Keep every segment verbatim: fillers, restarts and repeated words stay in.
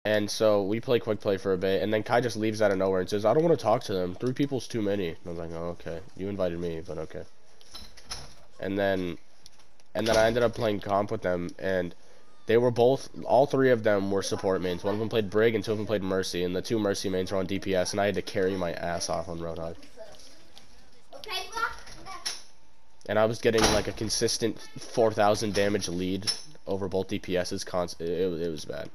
And so we play quick play for a bit, and then Kai just leaves out of nowhere and says, I don't want to talk to them. Three people's too many. And I was like, oh, okay. You invited me, but okay. And then, and then I ended up playing comp with them, and they were both, all three of them were support mains. One of them played Brig, and two of them played Mercy, and the two Mercy mains were on D P S, and I had to carry my ass off on Roadhog. And I was getting like a consistent four thousand damage lead over both D P S's. Const it, it, it was bad.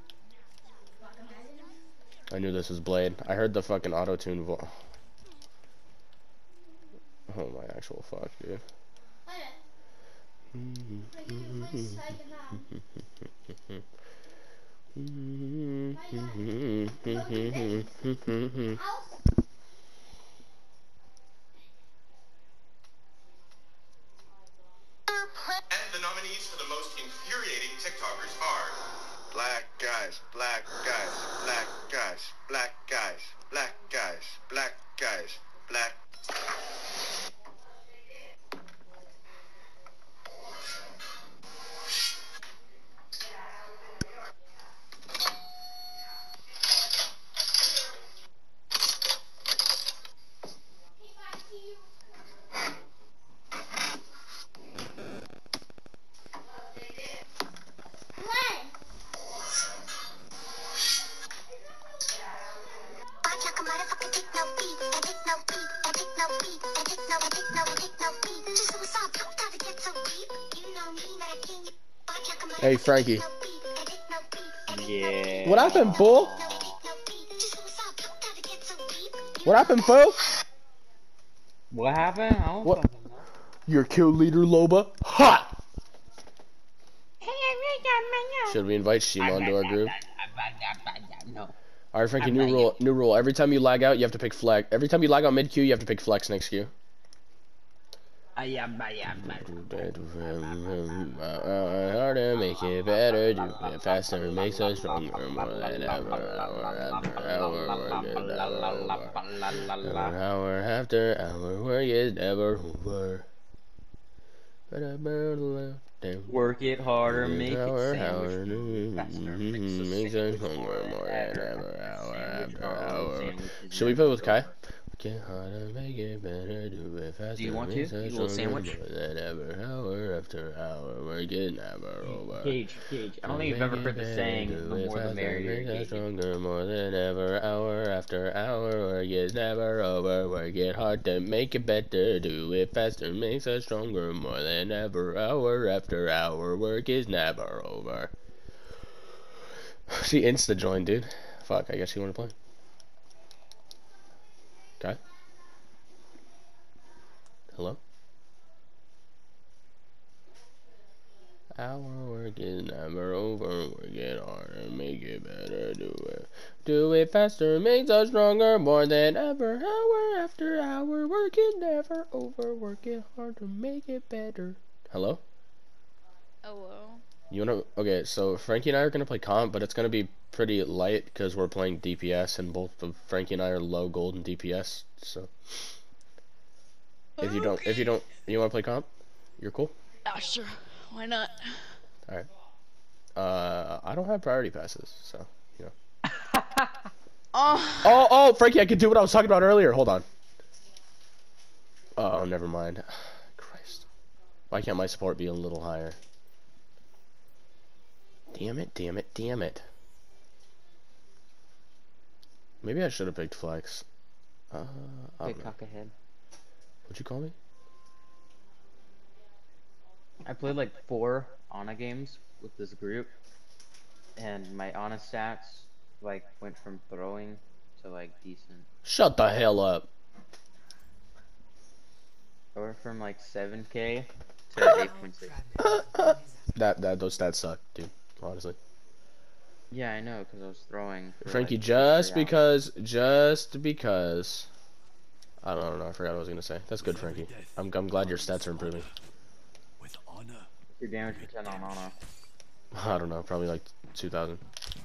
I knew this was Blade. I heard the fucking auto-tune vo- Oh my actual fuck, dude. And the nominees for the most infuriating TikTokers are black guys, black guys, black guys, black guys, black guys, black guys, black. Hey, Frankie. Yeah. What happened, fool? What happened, fool? What happened? I don't What? fucking know. Your kill leader, Loba. Ha! Should we invite Shima into our group? No. Alright, Frankie, new rule. New rule. Every time you lag out, you have to pick flex. Every time you lag out mid queue, you have to pick flex next queue. I am, I am, Harder, make it better, do it faster, makes us stronger, more than ever, hour after hour, work is never over. Hour after hour, work is never over. Work it harder, make it hour, sandwich. hour, Faster, makes us stronger, more than ever, hour after hour. Should we we play with Kai? Get harder, make it better, do it faster. Do you want to? You little sandwich? More than ever, hour after hour, we're getting never over. Cage, Cage. I don't think you've ever heard the saying, the more the merrier. Make us stronger, more than ever, hour after hour, work is never over. Work it hard to make it better, do it faster, makes us stronger, more than ever, hour after hour, work is never over. She insta joined, dude. Fuck, I guess you wanna play. Okay. Hello? Our work is never over, work it harder, make it better, do it. Do it faster, makes us stronger, more than ever, hour after hour, work is never over, work it harder, make it better. Hello? Hello. You wanna, okay, so Frankie and I are gonna play comp, but it's gonna be pretty light, because we're playing D P S, and both of Frankie and I are low gold and D P S, so. If you don't, if you don't, you wanna play comp? You're cool? Yeah, sure. Why not? Alright. Uh, I don't have priority passes, so, you know. Oh. Oh, oh, Frankie, I could do what I was talking about earlier. Hold on. Oh, never mind. Christ. Why can't my support be a little higher? Damn it, damn it, damn it. Maybe I should have picked flex. Uh, I Hey, don't know. cock ahead. What'd you call me? I played like four Ana games with this group, and my Ana stats like went from throwing to like decent. Shut the hell up. Or from like seven K to eight point six. That, that, those stats suck, dude. Honestly. Yeah, I know, because I was throwing. For, Frankie, like, just three hours. because, just because. I don't know, I forgot what I was gonna say. That's good, Frankie. I'm, I'm glad your stats are improving. With honor. Your damage percent on Ana. I don't know, probably like two thousand.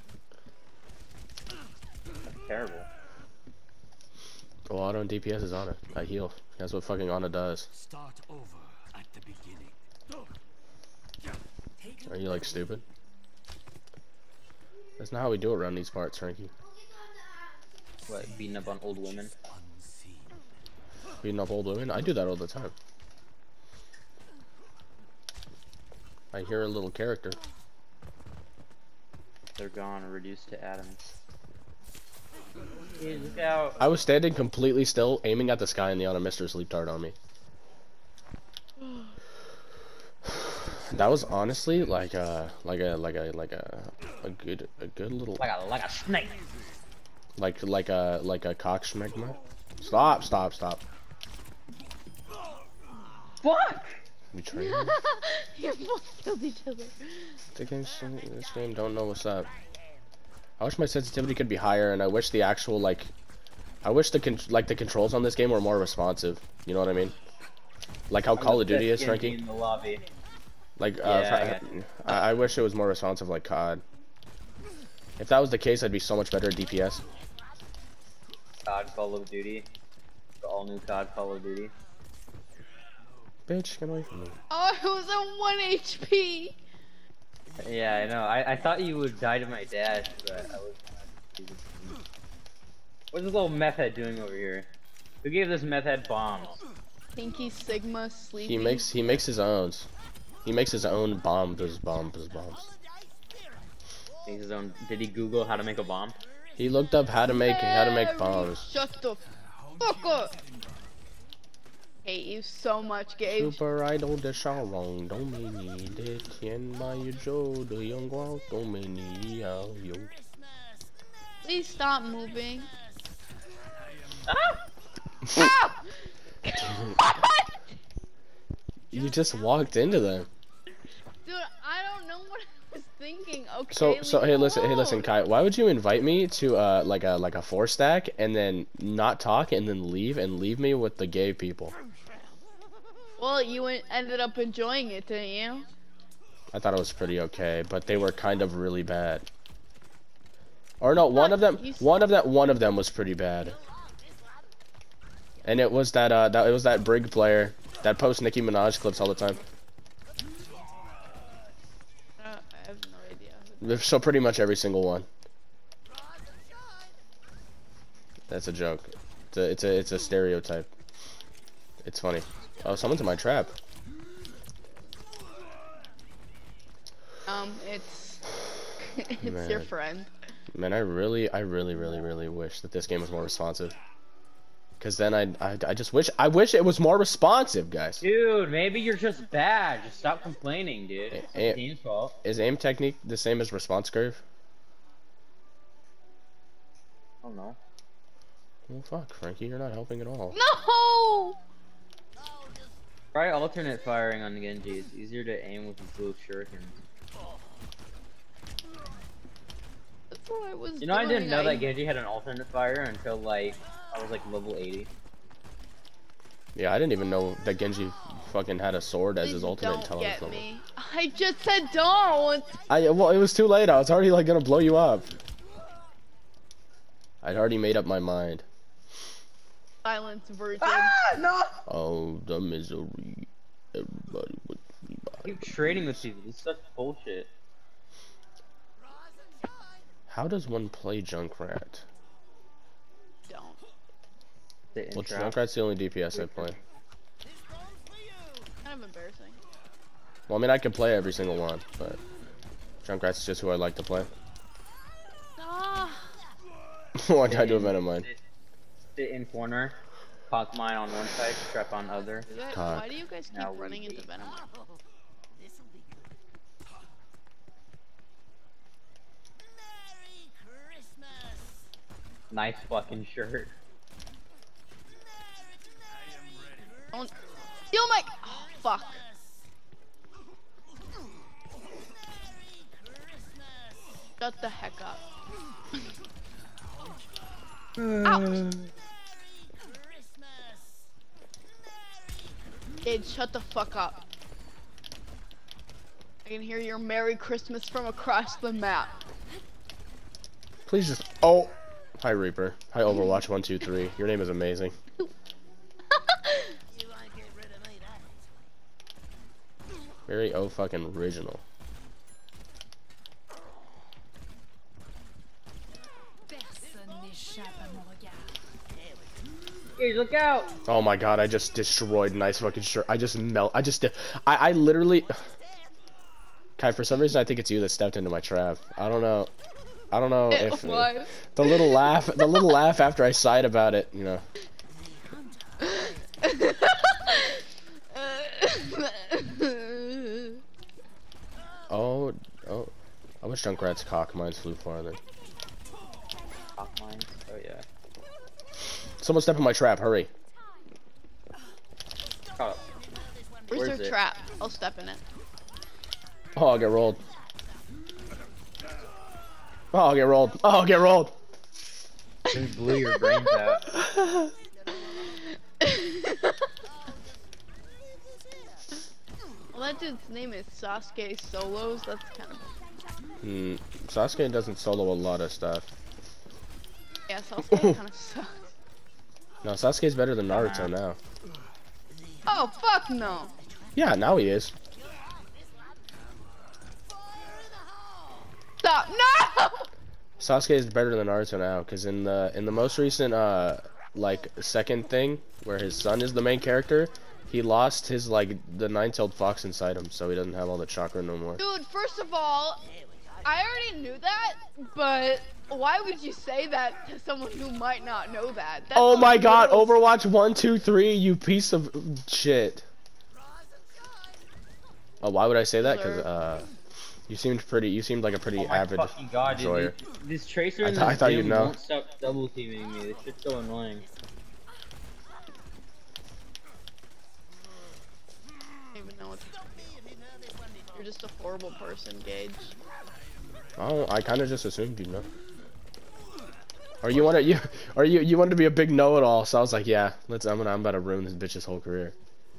Terrible. Well, auto and D P S is Ana. I heal. That's what fucking Ana does. Start over at the beginning. Are you like stupid? That's not how we do it around these parts, Frankie. What, beating up on old women? Unseen. Beating up old women? I do that all the time. I hear a little character. They're gone, reduced to atoms. Hey, look out. I was standing completely still, aiming at the sky, and the other Mister Sleep Dart on me. That was honestly like a, like a, like a, like a, a good, a good little, Like a, like a snake. like, like a, like a cock schmegma. Stop! Stop! Stop! Fuck! We train. You both killed each other. The game, this game don't know what's up. I wish my sensitivity could be higher, and I wish the actual like, I wish the con like the controls on this game were more responsive. You know what I mean? Like how Call of Duty is, Frankie. In the lobby. Like, uh, Yeah, I, I, I wish it was more responsive like C O D. If that was the case, I'd be so much better at D P S. C O D Call of Duty. The all new C O D Call of Duty. Bitch, get away from me. Oh, I was at one H P. Yeah, I know. I, I thought you would die to my dad, but I was. What's this little meth head doing over here? Who gave this meth head bombs? Pinky Sigma Sleepy. He makes he makes his own. He makes his own bomb. Those bombs. Those bombs. Makes his own. Did he Google how to make a bomb? He looked up how to make how to make bombs. Shut the fuck up. Hate you so much, Gabe. Super idol de Sharon, don't me need it. Tien my Joe, the young girl, don't me need you. Please stop moving. Ah! Ah! You just walked into them. Dude, I don't know what I was thinking. Okay. So so leave hey me listen hey alone. listen Kai, why would you invite me to uh like a like a four stack and then not talk and then leave and leave me with the gay people? Well, you en- ended up enjoying it, didn't you? I thought it was pretty okay, but they were kind of really bad. Or no, one What? of them You s- one of that one of them was pretty bad. And it was that uh that it was that Brig player that posts Nicki Minaj clips all the time. Uh, I have no idea. So pretty much every single one. That's a joke. It's a it's a it's a stereotype. It's funny. Oh, someone's in my trap. Um, it's it's your Man. friend. Man, I really, I really, really, really wish that this game was more responsive. Cause then I, I, I just wish, I wish it was more responsive, guys. Dude, maybe you're just bad. Just stop complaining, dude. It's Eh, eh. the game's fault. Is aim technique the same as response curve? I don't know. Well, fuck, Frankie, you're not helping at all. No! Try alternate firing on Genji. It's easier to aim with the blue shurikens. That's what I was You know, I doing. didn't know that Genji had an alternate fire until like I was like level eighty. Yeah, I didn't even know that Genji fucking had a sword as Please his ultimate don't until I was get level. me. I just said don't! I well, it was too late. I was already like gonna blow you up. I'd already made up my mind. Silence virgin. no! Oh, the misery. Everybody would be by. Keep trading with people. This is such bullshit. How does one play Junkrat? Don't. Sit in Well, trap. Junkrat's the only D P S I play. Kind of embarrassing. Well, I mean, I can play every single one, but Junkrat's just who I like to play. Ah. Why'd I do a Venom mine? Sit, sit in corner. Cock mine on one side, strap on other. Is that, Cock. why do you guys keep Now we running into leave. Venom? Nice fucking shirt. Don't steal my. Oh, fuck. Shut the heck up. Ouch. Kid, shut the fuck up. I can hear your Merry Christmas from across the map. Please just. Oh! Hi, Reaper. Hi, Overwatch one two three. Your name is amazing. Very oh fucking original. Hey, look out! Oh my god, I just destroyed nice fucking shirt. I just melt. I just did. I, I literally. Kai, for some reason, I think it's you that stepped into my trap. I don't know. I don't know if. What? The little laugh, the little laugh after I sighed about it, you know. Oh, oh. I wish Junkrat's cock mines flew farther. Cock mines? Oh yeah. Someone step in my trap, hurry. Oh. Where's Where's your it? trap? I'll step in it. Oh, I'll get rolled. Oh, I'll get rolled. Oh, I'll get rolled. Just blew your brains out. Well, that dude's name is Sasuke Solos. That's kind of Hmm. Sasuke doesn't solo a lot of stuff. yeah. Sasuke kind of sucks. No, Sasuke's better than Naruto now. Oh fuck no! Yeah, now he is. Stop! No! Sasuke is better than Naruto now, because in the in the most recent uh like second thing where his son is the main character, he lost his like the nine-tailed fox inside him, so he doesn't have all the chakra no more. Dude, first of all, I already knew that, but why would you say that to someone who might not know that? That's Oh a my god, little- Overwatch one, two, three, you piece of shit. Oh, why would I say that? Because uh, you seemed pretty. You seemed like a pretty Oh my avid fucking god, dude. enjoyer. This, this tracer I in th- I this thought you'd gym know. won't stop double teaming me. This shit's so annoying. I don't even know what to tell you. You're just a horrible person, Gage. Oh, I kind of just assumed you'd know. Or you wanted you, or you you wanted to be a big know-it-all, so I was like, yeah, let's. I'm gonna I'm about to ruin this bitch's whole career.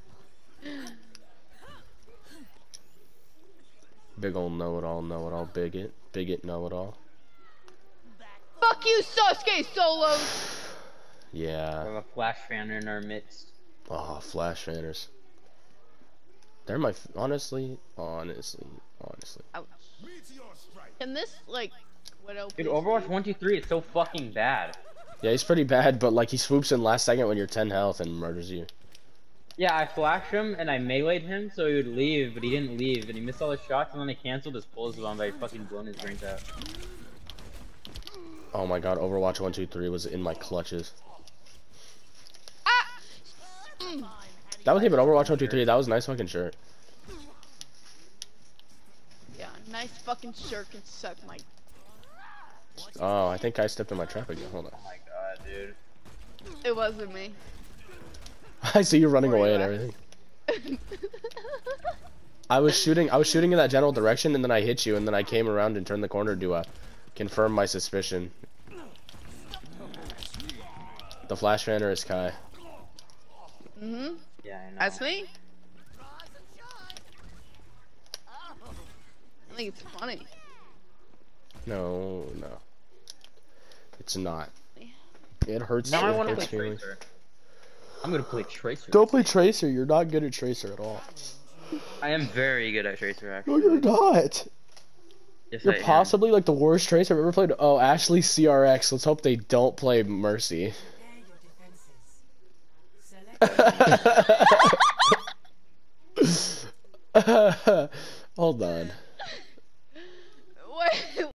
Big old know-it-all, know-it-all, bigot, bigot, know-it-all. Fuck you, Sasuke Solos! We Yeah. have a flash fan in our midst. Oh, Flash fanners. They're my f honestly, honestly, honestly. Ouch. Can this, like, Widow Dude, please Overwatch leave? one two three, it's so fucking bad. Yeah, he's pretty bad, but like he swoops in last second when you're ten health and murders you. Yeah, I flashed him and I meleeed him so he would leave, but he didn't leave, and he missed all his shots, and then I canceled his pulls bomb by fucking blowing his brains out. Oh my god, Overwatch one, two, three was in my clutches. Ah! Mm. That was him, but Overwatch one, two, three, that was a nice fucking shirt. Yeah, nice fucking shirt can suck my... Oh, I think I stepped in my trap again. Hold on. Oh my god, dude. It wasn't me. I see you running Where away you and at? everything. I was shooting. I was shooting in that general direction, and then I hit you, and then I came around and turned the corner to uh, confirm my suspicion. The flash fanner is Kai. Mm-hmm. Yeah, I know. That's me? I think it's funny. No, no, it's not. It hurts. Now I it want to hurts play feelings. Tracer. I'm gonna play Tracer. Don't play Tracer. You're not good at Tracer at all. I am very good at Tracer, No, actually. you're not. Yes, You're I am. possibly like the worst Tracer I've ever played. Oh, Ashley C R X. Let's hope they don't play Mercy. Hold on.